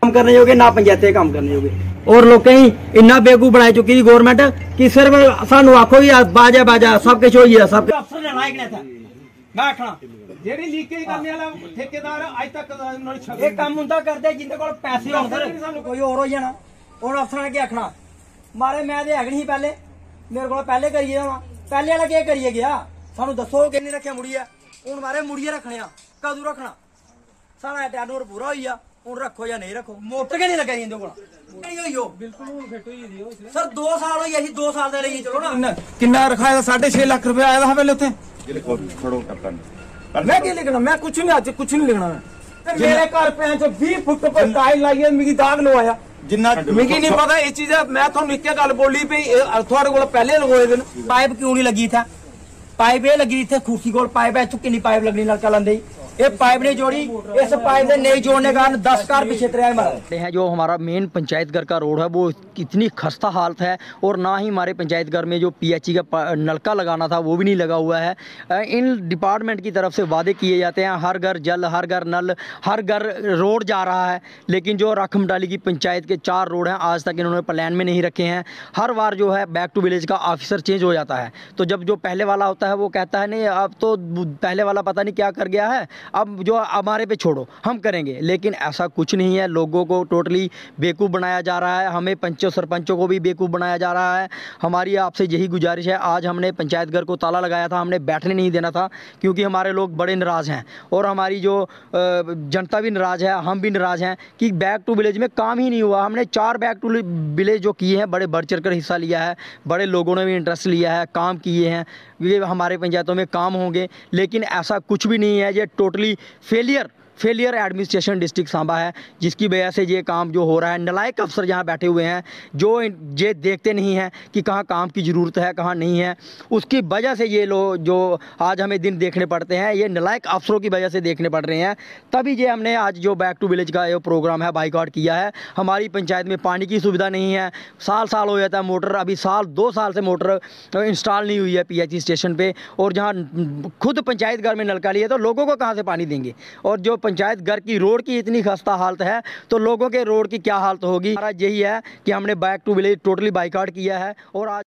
काम करने जोगे ना पंचायतें काम करने जोगे और लोग इन्ना बेवकूफ बना चुकी गौरमेंट कि सिर्फ सानू आखो कि बाजा बाजा सब कुछ हो गया सब अफसर ने लायक नहीं था मैं आखना जेडी लीकेज करने वाला ठेकेदार आज तक ये काम हुंदा करदे जिंदे कोल पैसे होण सानू कोई और हो जाना और अफसर ने क्या आखना मारे मैं ते अगनी पहले मेरे को पहले करिए पहले वाला क्या करिए गया सानू दसो कि नहीं रखे मुड़िया हुण मारे मुड़िए रखने कदू रखना सारा टैनोर पूरा हो गया हूं रखो या नहीं रखो मोटर के नहीं लगे इंदे कोल बिल्कुल सर 2 साल हो गए 2 साल दे रही चलो ना किन्ना रखाया 6.5 लाख रुपया आया था पहले उत्थे मैं क्या लिखना मैं कुछ नहीं आज कुछ नहीं लिखना मैं मेरे घर पे 20 फुट पर टाइल लाइए मिगी दाग लवाया जिन्ना मिगी नहीं पता ये चीज है मैं थानू एक गल बोली भी थोड़े कोल पहले लगोए दिन पाइप क्यों नहीं लगी था पाइप ये लगी थे खुर्सी कोल पाइप है कितनी पाइप लगनी नलका लांदे ये पाइप नहीं जोड़ी इस पाइप ने नहीं जोड़ने का 10 कार पीछे है जो हमारा मेन पंचायत घर का रोड है वो कितनी खस्ता हालत है और ना ही हमारे पंचायत घर में जो पीएचई का नलका लगाना था वो भी नहीं लगा हुआ है। इन डिपार्टमेंट की तरफ से वादे किए जाते हैं हर घर जल हर घर नल हर घर रोड जा रहा है लेकिन जो राखमडाली की पंचायत के 4 रोड हैं आज तक इन्होंने प्लान में नहीं रखे हैं। हर बार जो है बैक टू विलेज का ऑफिसर चेंज हो जाता है तो जब जो पहले वाला होता है वो कहता है नहीं अब तो पहले वाला पता नहीं क्या कर गया है अब जो हमारे पे छोड़ो हम करेंगे लेकिन ऐसा कुछ नहीं है। लोगों को टोटली बेवकूफ़ बनाया जा रहा है हमें पंचों सरपंचों को भी बेवकूफ़ बनाया जा रहा है। हमारी आपसे यही गुजारिश है आज हमने पंचायत घर को ताला लगाया था हमने बैठने नहीं देना था क्योंकि हमारे लोग बड़े नाराज़ हैं और हमारी जो जनता भी नाराज़ है हम भी नाराज़ हैं कि बैक टू विलेज में काम ही नहीं हुआ। हमने 4 बैक टू विलेज जो किए हैं बड़े बढ़ चढ़ कर हिस्सा लिया है बड़े लोगों ने भी इंटरेस्ट लिया है काम किए हैं ये हमारे पंचायतों में काम होंगे लेकिन ऐसा कुछ भी नहीं है। ये totally failure administration district Samba है जिसकी वजह से ये काम जो हो रहा है नालायक अफसर जहाँ बैठे हुए हैं जो ये देखते नहीं हैं कि कहाँ काम की ज़रूरत है कहाँ नहीं है उसकी वजह से ये लोग जो आज हमें दिन देखने पड़ते हैं ये नालायक अफसरों की वजह से देखने पड़ रहे हैं। तभी ये हमने आज जो बैक टू विलेज का ये प्रोग्राम है बाइकआउट किया है। हमारी पंचायत में पानी की सुविधा नहीं है साल हो जाता है मोटर अभी 2 साल से मोटर इंस्टॉल नहीं हुई है पीएचई स्टेशन पर और जहाँ खुद पंचायत घर में नलका लिए तो लोगों को कहाँ से पानी देंगे और जो पंचायत घर की रोड की इतनी खस्ता हालत है तो लोगों के रोड की क्या हालत होगी। हमारा यही है कि हमने back to village totally boycott किया है और आज